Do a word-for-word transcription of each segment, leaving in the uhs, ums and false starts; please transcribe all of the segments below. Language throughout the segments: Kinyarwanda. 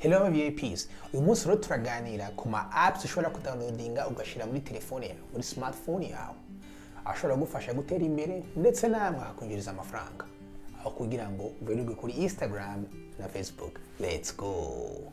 Hello aba V I Ps, uyu munsi rero turaganira ku ma apps ushobora kudownloadinga ugashira muri telefone yawe, muri smartphone yawe, ashobora gufasha gutera imbere ndetse namwe akwinjiriza amafaranga, aho kugira ngo ubererwe kuri Instagram na Facebook. Let's go.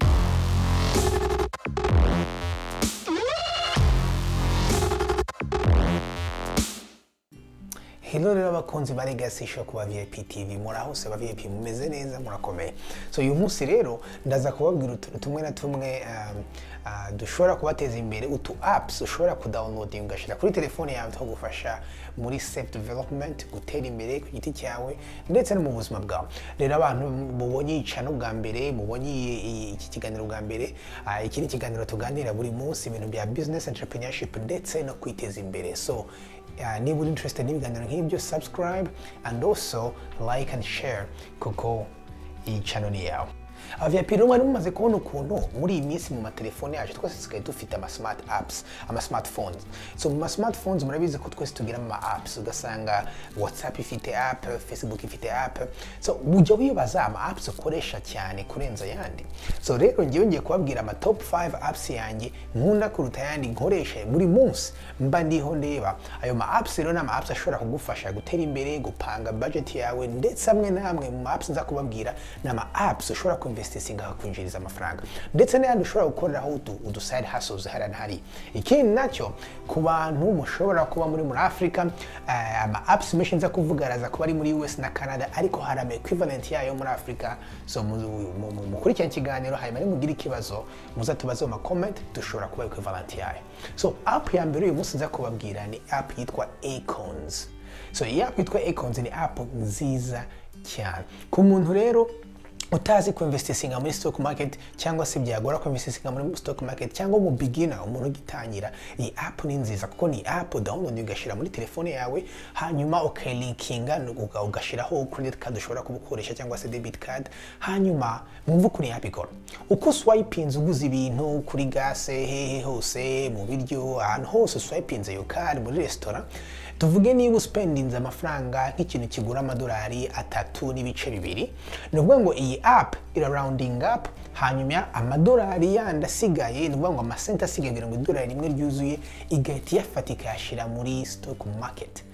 Hello rero abakunzi ba Legacy Show kuba V I P T V, muraho se ba V I P mumeze neza murakomeye. So uyu munsi rero ndaza kubabwira tumwe na tumwe um, uh, dushobora kubateza imbere, utu apps ushobora kudownloadinga ugashira kuri telefone yawe two gufasha muri self development, gutera imbere ku giti cyawe ndetse no mu buzima bwawe. Rero abantu mubonye icano bwa mbere, mubonye iki kiganiro bwa mbere, uh, iki ni kiganiro tuganira buri munsi ibintu bya business entrepreneurship ndetse no kwiteza imbere. So Uh, niba uri interested n'ibiganiro nk'ibyo, subscribe and also like and share kuko iyi channel ni yawe. Aba V I P rero mwari mumaze kubona ukuntu muri iyi minsi mu matelefone yacu twese tusigaye dufite ama smart apps, ama smartphones. So mu smartphones murabizi ko twese tugira ama apps, ugasanga WhatsApp ifite app, Facebook ifite app. So ujya wibaza ama apps ukoresha cyane kurenza yandi. So rero ngiye ngiye kubabwira ama top five apps yanjye nkunda kuruta yandi nkoresha buri munsi mba ndiho ndeba. Ayo ma apps rero na ma apps ashobora kugufasha gutera imbere, gupanga budget yawe ndetse amwe namwe mu apps nza kubabwira na ma apps ushobora investinga hakwinjiriza amafaranga ndetse n'ayandi ushobora gukoreraho udu side hustles hari hari. Ikindi nacyo ku bantu mushobora kuba muri muri Africa, uh, ama apps menshi nza kuvuga araza kuba ari muri U S na Canada, ariko hari ama equivalent yayo muri Africa. So mukurikirana ikiganiro hanyuma ni mugira ikibazo muza tubaze mu comment, dushobora kuba equivalent yayo. So app ya mbere uyu munsi nza kubabwira ni app yitwa Acorns. So iyi app yitwa Acorns ni app nziza cyane ku muntu rero utazi ku investinga muri stock market cyangwa se byagora ku investinga muri stock market cyangwa mu beginner, umuntu ugitangira. Iyi app ni nziza kuko ni app download ugashira muri telefone yawe, hanyuma ukalinkinga ugashiraho credit card ushobora kubukoresha cyangwa se debit card. Hanyuma mwumva kuri app ikora uko swipinze uguze ibintu kuri gase, hehe hose mu biryo, ahantu hose swipinze yo card muri restaurant. Tuvuge niba spendinze amafaranga nk'ikintu kigura amadolari atatu n'ibice bibiri, nuvuga ngo iyi app ira rounding up, hanyuma amadolari yandi asigaye, nuvuga ngo amasenta asigaye kugira ngo idolari rimwe ryuzuye igahita yafatika yashira muri stock market.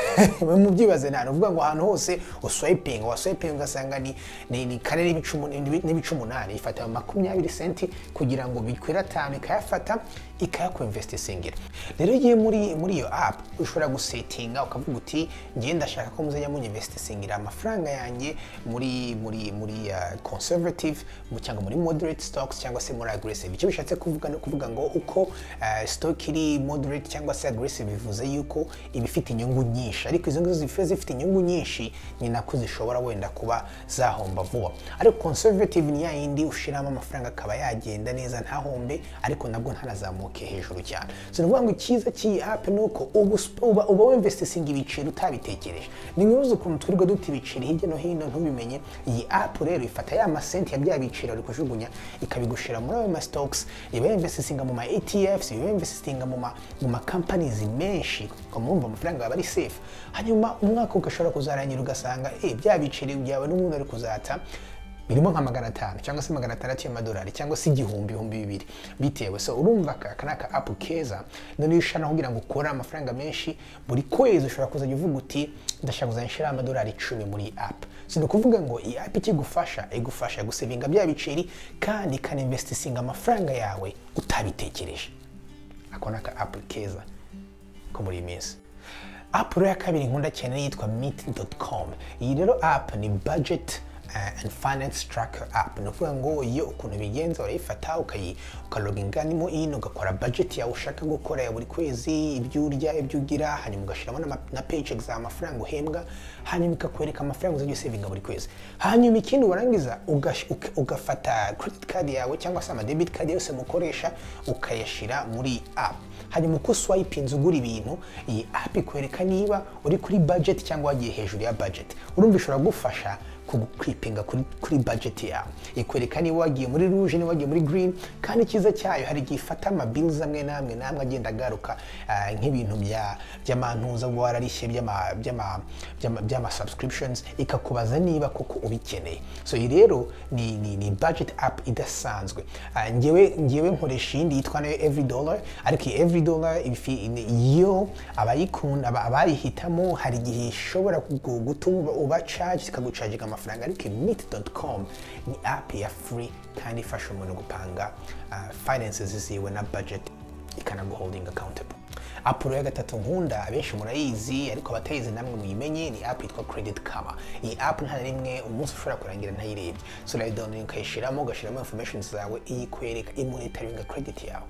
Mu byibaze nta nuvuga ngo ahantu hose uswiping wa swiping ugasanga ni ni, ni kare n'ibice umunani ifata makumyabiri senti kugira ngo bikwira tanu ikayafata ikayako investingira. Rero igiye muri muri iyo app ushobora gusettinga ukavuga uti ngiye ndashaka ko muzajya mu investingira amafaranga yanjye muri muri muri uh, conservative cyangwa muri moderate stocks cyangwa se muri aggressive. Icyo bishatse kuvuga no kuvuga ngo uko uh, stock iri moderate cyangwa se aggressive bivuze yuko ibifite inyungu nyinshi, ariko izo ngizo zifite zifite inyungu nyinshi ni nako zishobora wenda kuba zahomba vuba. Ariko conservative ni yindi ushiramo amafaranga akaba yagenda neza ntahombe, ariko nabwo ntanazamuke hejuru cyane. So nuvuga ngo cyiza cy'iyi app nuko uba uba investinga ibiciro utabitekereje. Ni nk'uzo ukuntu twirirwa duti ibiciro hirya no hino ntubimenye. Iyi app rero ifata ya masenti ya bya biciro ari kujugunya ikabigushira muri ayo ma stocks, iba investinga mu ma E T Fs, iba investinga mu ma mu ma companies menshi, kumumva amafaranga aba ari safe. Hanyuma umwaka ugashobora kuzarangira ugasanga eh bya biciro byawe n'umuntu ari kuzata birimo nka magana atanu cyangwa se magana atandatu y'amadolari cyangwa se igihumbi ibihumbi bibiri bitewe. So urumva aka naka app keza none ushana kugira ngo ukore amafaranga menshi buri kwezi ushobora kuzajya uvuga uti ndashaka kuzanshira amadolari icumi muri app. So kuvuga ngo iyi app ikigufasha igufasha gusevinga bya biciri kandi kan investinga amafaranga yawe utabitekereje. Ako naka app keza ko muri minsi. App ya kabiri nkunda cyane yitwa meet dot com. Iyi rero app ni budget Uh, and finance tracker app. Nukuvuga ngo iyo ukuntu bigenza urayifata ukayi ukaloginga nimo in ugakora budget yawe ushaka gukora ya buri kwezi, ibyo urya ibyo ugira, hanyuma ugashiramo na, na paycheck za amafaranga uhembwa, hanyuma ikakwereka amafaranga uzajya savinga buri kwezi. Hanyuma ikindi warangiza ugafata credit card yawe cyangwa se ama debit card yose mukoresha ukayashira muri app. Hanyuma uko swipinze ugura ibintu, iyi app ikwereka niba uri kuri budget cyangwa wagiye hejuru ya budget. Urumva ishobora gufasha kugukripinga kuri kuri budget yawe, ikwereka niba wagiye muri rouge niba wagiye muri green, kandi kiza cyayo hari gifata ama bills amwe namwe namwe agenda agaruka uh, nk'ibintu bya by'amantuza wararishe by'ama by'ama by'ama subscriptions, ikakubaza niba koko ubikeneye. So iyi rero ni, ni ni budget app idasanzwe. Uh, ngewe ngewe nkoresha indi yitwa nayo Every Dollar, ariko Every Dollar iyo abayikunda abayihitamo hari gihe ishobora gutuma uba charge ikagucharginga amafaranga, ariko meet dot com ni app ya free kandi ifasha umuntu gupanga uh, finances ziwe na budget, ikanaguholding accountable. App ya gatatu nkunda abenshi murayizi ariko abatayizi namwe muyimenye ni app yitwa Credit Karma. Iyi app nta rimwe umunsi ushobora kurangira ntayirebye, so la download ukayishiramo ugashiramo information zawe iyikwereka imonitoringa credit yawe.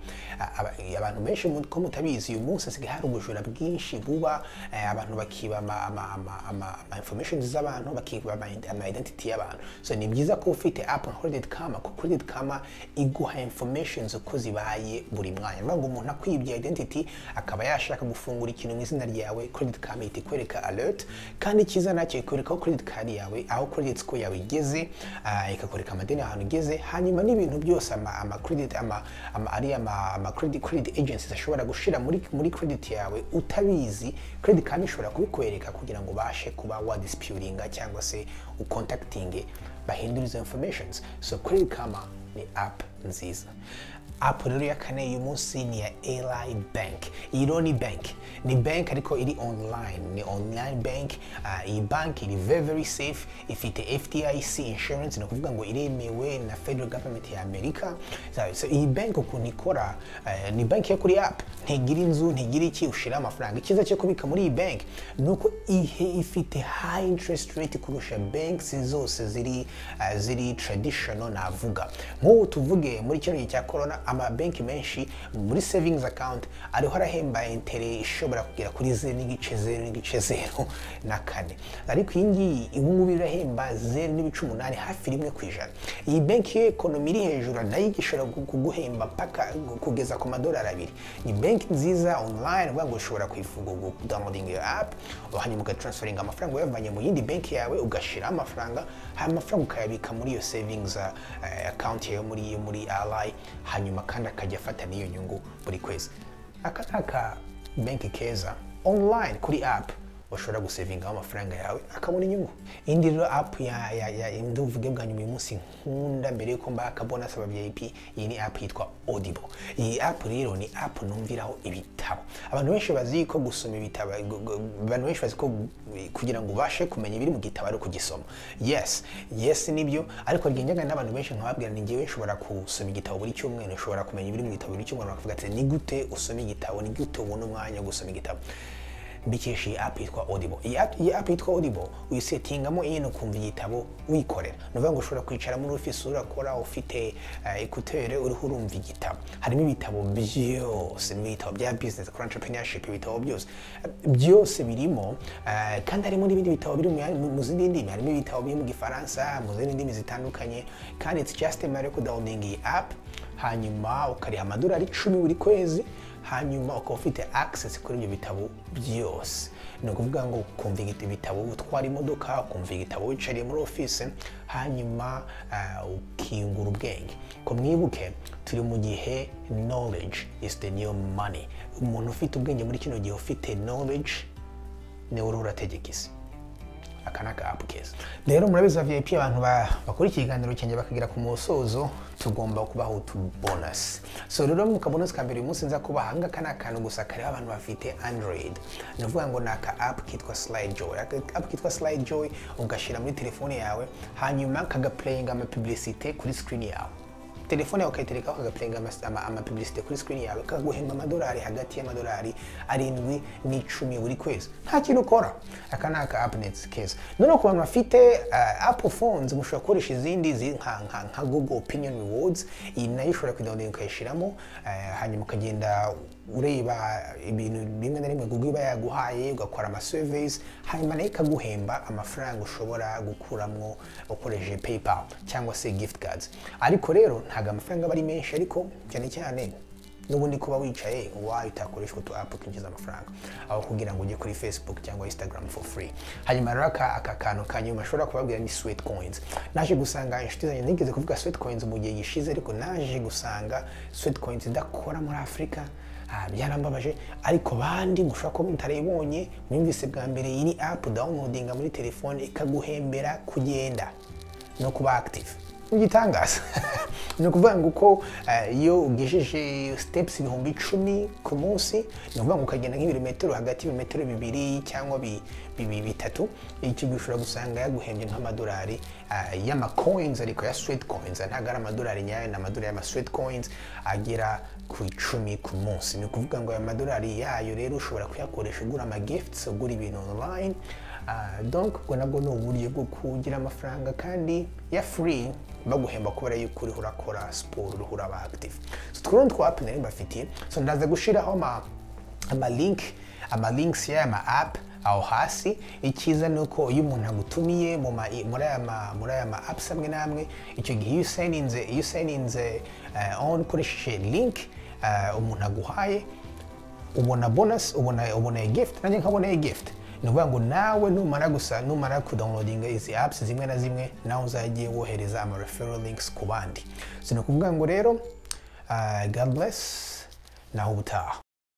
Abantu benshi ko mutabizi uyu munsi asigaye hari ubujura bwinshi buba, abantu bakiba ama ama ama ama information z'abantu, bakiba ama identity y'abantu. So ni byiza ko ufite app nka Credit Karma, ko Credit Karma iguha information uko zibaye buri mwanya. Ngo umuntu akwibye identity akaba yashaka gufungura ikintu mu izina ryawe, Credit Karma ikwereka alert, kandi kiza nacyo ikwereka ko credit card yawe aho credit score yawe igeze, uh, ikakwereka amadeni ahantu igeze, hanyuma n'ibintu byose ama, ama credit ama, ama ari ama, ama credit credit agencies ashobora gushira muri muri credit yawe utabizi, Credit Karma ishobora kubikwereka kugira ngo bashe kuba wa disputinga cyangwa se ucontacting bahindura izo informations. So Credit Karma ni app nziza. App rero ya kane uyu munsi ni ya Ally Bank. Iyi ni bank, ni bank ariko iri online, ni online bank. Uh, iyi bank iri very very safe, ifite F D I C insurance, no kuvuga ngo iremewe na federal government ya America. So, so iyi bank ukuntu ikora, uh, ni bank ya kuri app, ntigira inzu, ntigira iki ushira amafaranga. Ikiza cyo kubika muri iyi bank nuko ihe ifite high interest rate kurusha banks zose ziri uh, ziri traditional navuga. Nk'ubu tuvuge muri kino gihe cya corona ama banki menshi muri savings account ariho arahemba intere ishobora kugera kuri zero n'igice zero n'igice zero na kane, ariko iyi ngiyi ubu ngubu irahemba zero n'ibice umunani hafi rimwe ku ijana. Iyi banki y'economy iri hejuru nayo igishobora kuguhemba paka kugeza ku madolari abiri. Ni banki nziza online, ubwo ushobora kwifuza downloading your app, hanyuma ugatransferinga amafaranga uyavanye mu yindi banki yawe ugashira amafaranga, hanyuma amafaranga ukayabika muri iyo savings uh, account yawe muri muri Ally, hanyuma kandi akajya afata n'iyo nyungu buri kwezi. Aka aka banki keza online kuri app ushobora gusavinga amafaranga yawe akabona inyungu. Indi rero app ya ya ya nduvuge bwa nyuma uyu munsi nkunda mbere yuko mba aka bonus aba V I P, iyi ni app yitwa Audible. Iyi app rero ni app numviraho ibitabo. Abantu benshi bazi ko gusoma ibitabo, abantu benshi bazi ko kugira ngo ubashe kumenya ibiri mu gitabo ari kugisoma. Yes, yes nibyo, ariko ryenyaga n'abantu benshi nkababwira ni ngewe nshobora kusoma igitabo buri cyumweru, nshobora kumenya ibiri mu gitabo buri cyumweru, bakavuga ati ni gute usoma igitabo, ni gute ubona umwanya wo gusoma igitabo. Mbikesha iyi app yitwa Audible. Iyi app yitwa Audible uyisetingamo iyo no kumva igitabo wikorera. Nuvuga ngo ushobora kwicara muri office urakora ufite ekutere uh, uriho urumva igitabo. Harimo ibitabo byose, ibitabo bya business, entrepreneurship, ibitabo byose byose birimo, uh, kandi harimo n'ibindi bitabo biri mu zindi ndimi, harimo ibitabo biri mu Gifaransa, mu zindi ndimi zitandukanye, kandi it's just a matter of downloading iyi app, hanyuma ukariha amadolari icumi buri kwezi, hanyuma ukaba ufite access kuri ibyo bitabo byose. Ni ukuvuga ngo ukumva ibitabo utwara imodoka, ukumva igitabo wicariye muri office, hanyuma uh, ukiyungura ubwenge. Ko mwibuke turi mu gihe knowledge is the new money. Umuntu ufite ubwenge muri kino gihe ufite knowledge ni uri urategeka isi. Akanaka app keza. Rero murabiza V I P abantu bakora ikiganiro cyanjye bakagira ku musozo tugomba kubaho utu bonus. So rero mu kabonus ka mbere uyu munsi nza kubaha anga kana kantu gusa kare abantu bafite Android. Navuga ngo naka app kitwa Slide Joy. App kitwa Slide Joy ugashira muri telefone yawe, hanyuma kagaplayinga ama publicity kuri screen yawe. Telefone yawe ukayitereka ukagaplayinga ama, ama publicity kuri screen yawe, kaguhemba amadolari hagati y'amadolari arindwi n'icumi buri kwezi. Nta kintu ukora. Aka naka app nets case. None ku bantu bafite uh, Apple phones mushobora koresha izindi nka nka nka Google Opinion Rewards, iyi nayo ushobora kudownload ukayishiramo, uh, hanyuma ukagenda ureba ibintu bimwe na rimwe Google iba yaguhaye, ugakora ama surveys, hanyuma nayo ikaguhemba amafaranga ushobora gukuramwo ukoresheje PayPal cyangwa se gift cards. Ariko rero ntaga amafaranga bari menshi, ariko cyane cyane n'ubundi kuba wicaye wayo utakoresha utu app twinjiza amafaranga aho kugira ngo ujye kuri Facebook cyangwa Instagram for free. Hanyuma rero aka aka kantu kanyuma ashobora kubabwira ni Sweet Coins. Naje gusanga inshuti zanjye nigeze kuvuga Sweet Coins mu gihe gishize, ariko naje gusanga Sweet Coins idakora muri Afrika. Ah, byarambabaje, ariko bandi mushaka ko mutarayibonye mwumvise bwa mbere. Iyi ni app downloadinga muri telefone ikaguhembera kugenda no kuba active. Ugitangaza ni ukuvuga ngo uko iyo ugejeje steps ibihumbi icumi ku munsi, ni ukuvuga ngo ukagenda nk'ibirometero hagati y'ibirometero bibiri cyangwa bitatu, icyo gihe ushobora gusanga yaguhembye nk'amadolari y'ama coins, ariko ya Sweet Coins, ntabwo ari amadolari nyayo, ni amadolari y'ama Sweet Coins agera ku icumi ku munsi. Ni ukuvuga ngo aya madolari yayo rero ushobora kuyakoresha ugura ama gifts, ugura ibintu online. Uh, donc ubwo nabwo ni uburyo bwo kugira amafaranga kandi ya free, baguhemba kubera yuko uriho urakora siporo, uriho uraba active. So twurundi twa app nari mbafitiye, so ndaza gushiraho ama ama link ama links ya ama app aho hasi. Ikiza nuko iyo umuntu agutumiye mu muri aya ma muri aya ma apps amwe namwe, icyo gihe iyo signinze iyo signinze uh, on koresheje link uh, umuntu aguhaye, ubona bonus, ubona ubona gift, nanjye nkabona gift. Ni ukuvuga ngo nawe numara gusa numara kudownloadinga izi apps zimwe na zimwe, nawe uzagiye wohereza ama referral links ku bandi. So ni ukuvuga ngo rero uh, God bless, naho ubutaha.